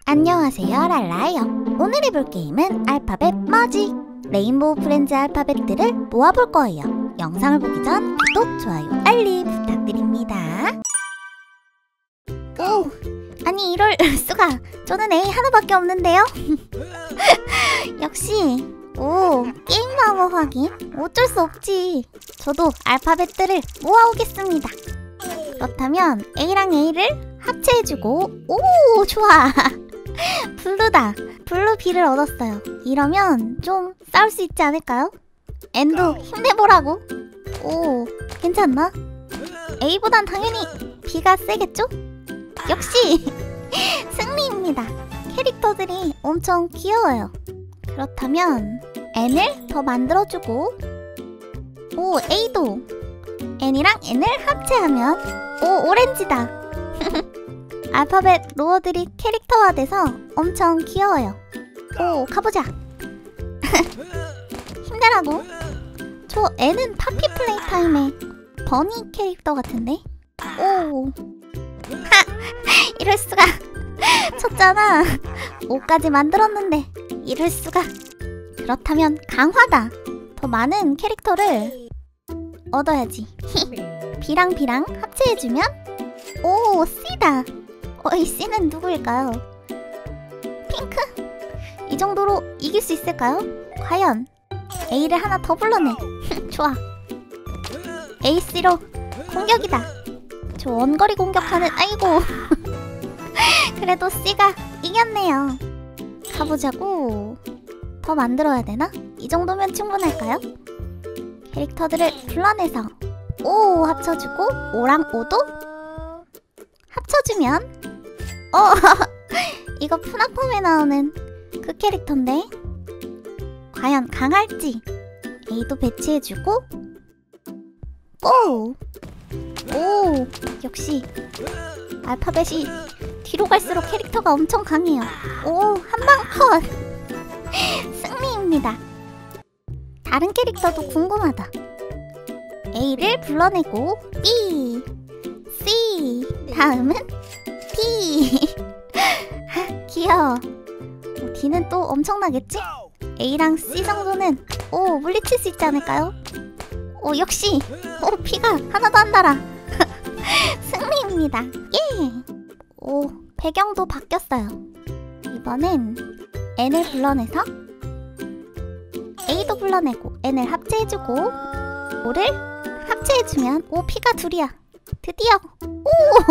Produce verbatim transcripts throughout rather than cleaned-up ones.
안녕하세요, 랄라예요. 오늘 해볼 게임은 알파벳 머지! 레인보우 프렌즈 알파벳들을 모아볼 거예요. 영상을 보기 전 구독, 좋아요, 알림 부탁드립니다. 오! 아니 이럴 수가! 저는 A 하나밖에 없는데요? 역시 오! 게임 마법 확인? 어쩔 수 없지! 저도 알파벳들을 모아오겠습니다. 그렇다면 A랑 A를 합체해주고 오! 좋아! 블루다! 블루 B를 얻었어요. 이러면 좀 싸울 수 있지 않을까요? N도 힘내보라고! 오! 괜찮나? A보단 당연히 B가 세겠죠? 역시! 승리입니다. 캐릭터들이 엄청 귀여워요. 그렇다면 N을 더 만들어주고 오! A도! N이랑 N을 합체하면 오! 오렌지다! 알파벳 로어들이 캐릭터화돼서 엄청 귀여워요. 오! 가보자! 힘내라고! 저 N은 파피 플레이타임의 버니 캐릭터 같은데? 오! 하! 이럴수가! 쳤잖아! 오까지 만들었는데 이럴수가! 그렇다면 강화다! 더 많은 캐릭터를 얻어야지. B랑 B랑 합체해주면 오! C다! 어, 이 C는 누구일까요? 핑크? 이 정도로 이길 수 있을까요? 과연 A를 하나 더 불러내. 좋아. 에이 씨로 공격이다. 저 원거리 공격하는 아이고. 그래도 C가 이겼네요. 가보자고. 더 만들어야 되나? 이 정도면 충분할까요? 캐릭터들을 불러내서 오 합쳐주고 오랑 오도 합쳐주면 어! 이거 푸나폼에 나오는 그 캐릭터인데 과연 강할지 A도 배치해주고 오! 오! 역시 알파벳이 뒤로 갈수록 캐릭터가 엄청 강해요. 오! 한방 컷! 승리입니다. 다른 캐릭터도 궁금하다. A를 불러내고 B C 다음은 D 귀여워. 오, D는 또 엄청나겠지? A랑 C 정도는 오 물리칠 수 있지 않을까요? 오 역시 오 B가 하나도 안 달아. 승리입니다. 예! 오 배경도 바뀌었어요. 이번엔 N을 불러내서 A도 불러내고 N을 합체해주고 오를 합체해주면 오 P가 둘이야. 드디어 오!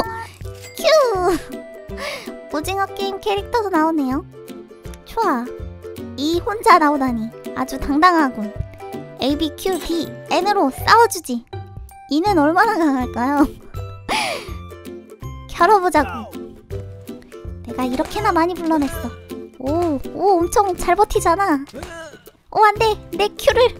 큐! 오징어 게임 캐릭터도 나오네요. 좋아. 이 혼자 나오다니 아주 당당하군. A, B, Q, D, N으로 싸워주지. 이는 얼마나 강할까요? 겨뤄보자고. 내가 이렇게나 많이 불러냈어. 오, 오 엄청 잘 버티잖아. 오 안돼 내 Q를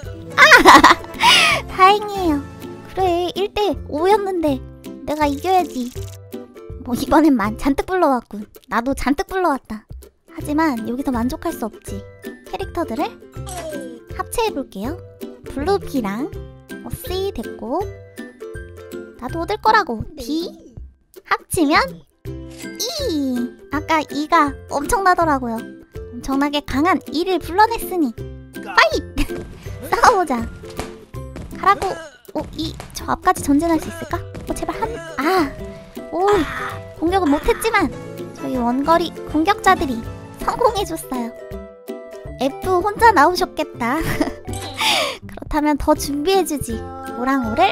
아! 다행이에요. 그래 일 대 오였는데 내가 이겨야지. 뭐 이번엔만 잔뜩 불러왔군. 나도 잔뜩 불러왔다. 하지만 여기서 만족할 수 없지. 캐릭터들을 합체해볼게요. 블루 B랑 어, C 됐고 나도 얻을 거라고. D 합치면 E. 아까 E가 엄청나더라고요. 엄청나게 강한 E를 불러냈으니 파이트! 싸워보자. 가라고. 오, 이, 저 앞까지 전진할 수 있을까? 어, 제발 한, 아! 오, 공격은 못했지만 저희 원거리 공격자들이 성공해줬어요. F 혼자 나오셨겠다. 그렇다면 더 준비해주지. 오랑 오를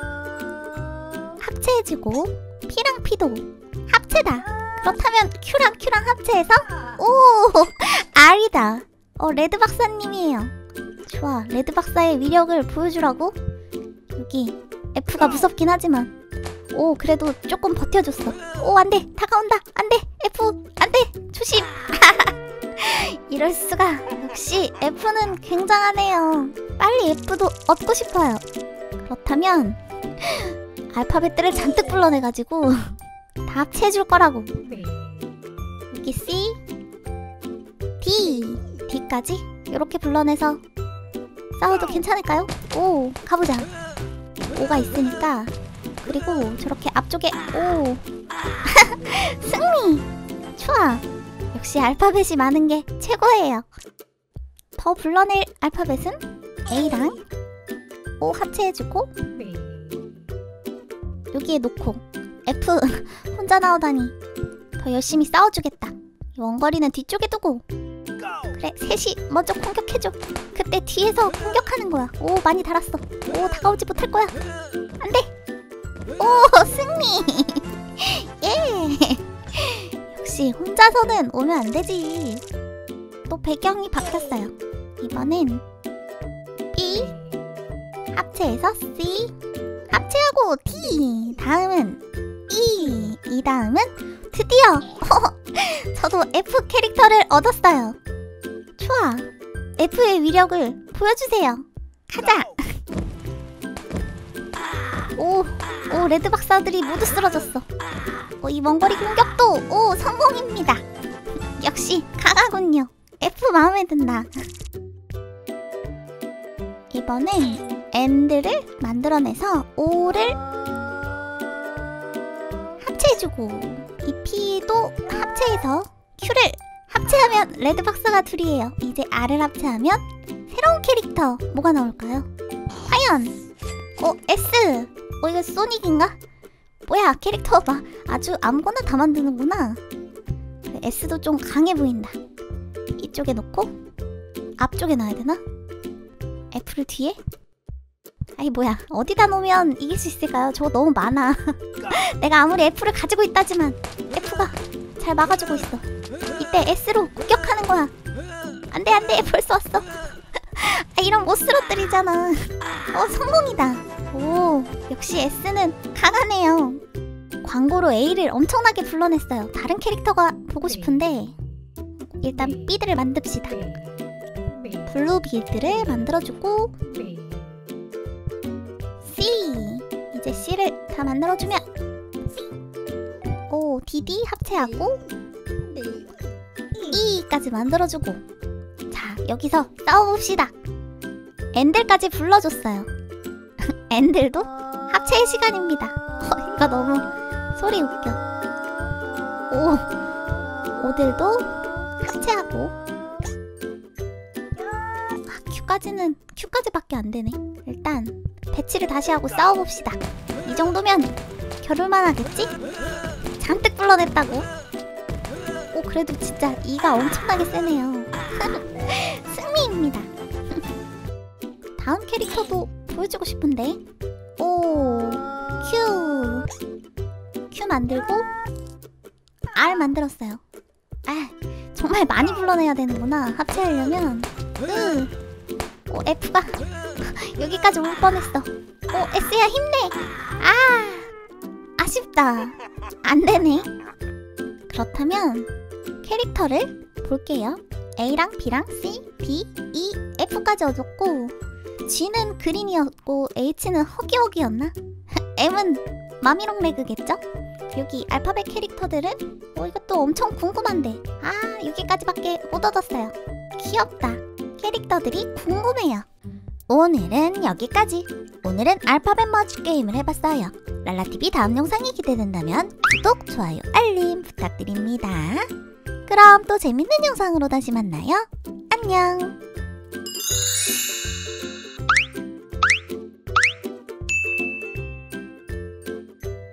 합체해주고 P랑 P도 합체다. 그렇다면 Q랑 Q랑 합체해서 오! R이다. 어, 레드 박사님이에요. 좋아, 레드 박사의 위력을 보여주라고? 여기 F가 무섭긴 하지만 오 그래도 조금 버텨줬어. 오 안돼 다가온다. 안돼 F 안돼 조심. 이럴수가. 역시 F는 굉장하네요. 빨리 F도 얻고 싶어요. 그렇다면 알파벳들을 잔뜩 불러내가지고 다 합체해줄 거라고. 여기 C D D까지 이렇게 불러내서 싸워도 괜찮을까요? 오 가보자. 오가 있으니까. 그리고 저렇게 앞쪽에 오 승리! 좋아! 역시 알파벳이 많은 게 최고예요. 더 불러낼 알파벳은 A랑 O 합체해주고 여기에 놓고 F 혼자 나오다니 더 열심히 싸워주겠다. 원거리는 뒤쪽에 두고 그래 셋이 먼저 공격해줘. 그때 뒤에서 공격하는 거야. 오 많이 달았어. 오 다가오지 못할 거야. 안돼. 오 승리. 예. 역시 혼자서는 오면 안 되지. 또 배경이 바뀌었어요. 이번엔 B 합체해서 C 합체하고 D 다음은 E 이 다음은 드디어 저도 F 캐릭터를 얻었어요. 좋아. F의 위력을 보여주세요. 가자. 오, 오 레드 박사들이 모두 쓰러졌어. 오, 이 먼거리 공격도 오 성공입니다. 역시 강하군요. F 마음에 든다. 이번엔 N들을 만들어내서 O를 합체해주고 이 P도 합체해서 Q를 합체하면 레드박스가 둘이에요. 이제 R을 합체하면 새로운 캐릭터 뭐가 나올까요? 과연 어 S 어 이거 소닉인가? 뭐야 캐릭터 봐 아주 아무거나 다 만드는구나. S도 좀 강해 보인다. 이쪽에 놓고 앞쪽에 놔야 되나? F를 뒤에? 아이 뭐야 어디다 놓으면 이길 수 있을까요? 저거 너무 많아. 내가 아무리 F를 가지고 있다지만 F가 잘 막아주고 있어. 이때 S로 공격하는 거야. 안돼 안돼 벌써 왔어. 아, 이런 못 쓰러뜨리잖아. 어 성공이다. 오 역시 S는 강하네요. 광고로 A를 엄청나게 불러냈어요. 다른 캐릭터가 보고 싶은데 일단 B들을 만듭시다. 블루 빌드를 만들어주고 C 이제 C를 다 만들어주면 오 디디 합체하고 E까지 만들어주고 자 여기서 싸워봅시다. 엔들까지 불러줬어요. 엔들도 합체의 시간입니다. 어, 이거 너무 소리 웃겨. 오 오들도 합체하고 아, Q까지는 Q까지밖에 안 되네. 일단 배치를 다시 하고 싸워봅시다. 이 정도면 겨룰만 하겠지? 잔뜩 불러냈다고. 오 그래도 진짜 E가 엄청나게 세네요. 승리입니다. 다음 캐릭터도 보여주고 싶은데 오 Q Q 만들고 R 만들었어요. 아 정말 많이 불러내야 되는구나 합체하려면. 으. 오 F가 여기까지 올 뻔했어. 오 S야 힘내. 아 아쉽다. 안되네. 그렇다면 캐릭터를 볼게요. A랑 B랑 C, D, E, F까지 얻었고 G는 그린이었고 H는 허기허기였나? M은 마미롱 레그겠죠? 여기 알파벳 캐릭터들은 어 이것도 엄청 궁금한데 아 여기까지밖에 못 얻었어요. 귀엽다. 캐릭터들이 궁금해요. 오늘은 여기까지. 오늘은 알파벳 머지 게임을 해봤어요. 랄라티비 다음 영상이 기대된다면 구독, 좋아요, 알림 부탁드립니다. 그럼 또 재밌는 영상으로 다시 만나요. 안녕.